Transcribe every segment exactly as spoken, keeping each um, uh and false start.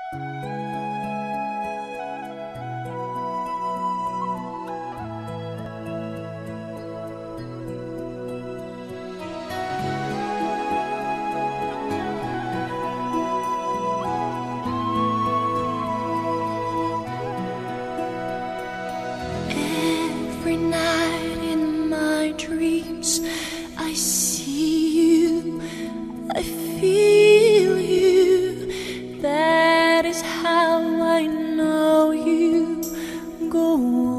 Every night in my dreams I see you, I feel you. That is how I know you. Go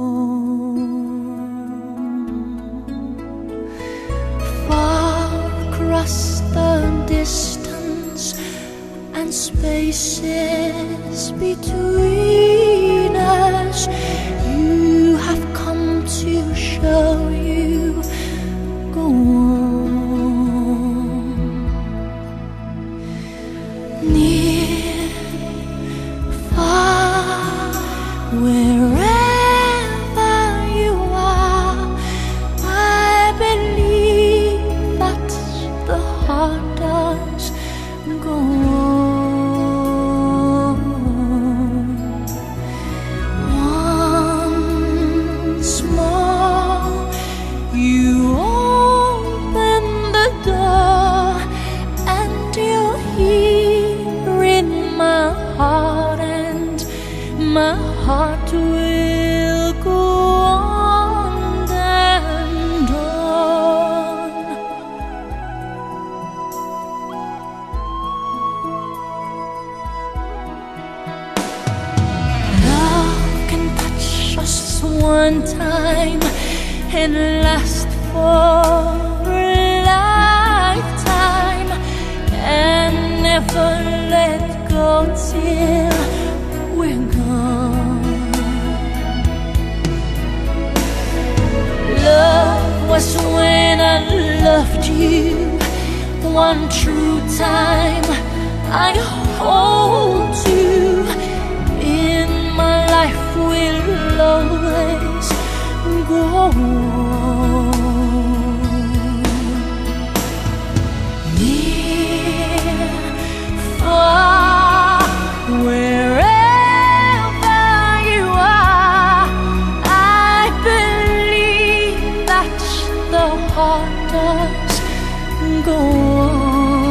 on. Far across the distance and spaces between us, you have come to show you. Go on. Near, far, wherever you are, I believe that the heart does. Go on. Once more, you open the door, and you're here in my heart, and my heart will go on and on. Love can touch us one time and last for a lifetime, and never let go till we're gone. Love was when I loved you one true time. I hold you in my life, will always go on. Near, far, wherever you are, I believe that the heart does go on.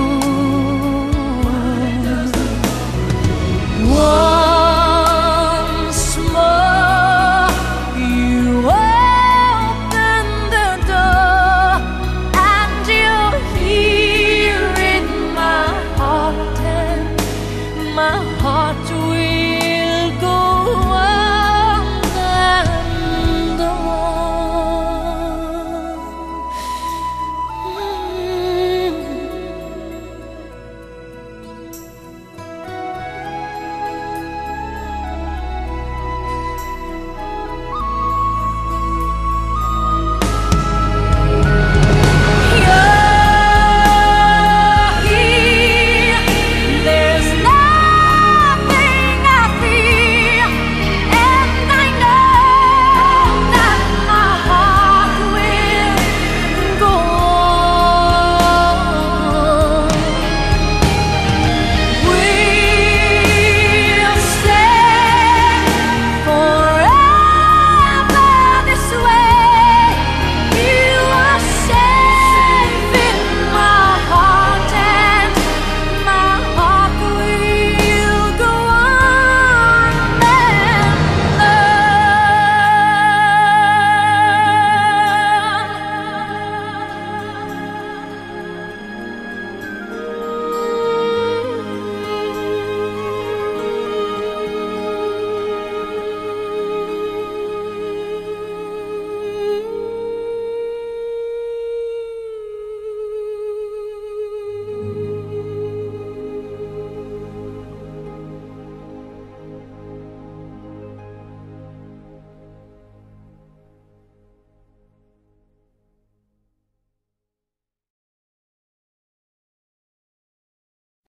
Once more, you open the door, and you're here in my heart, and my heart will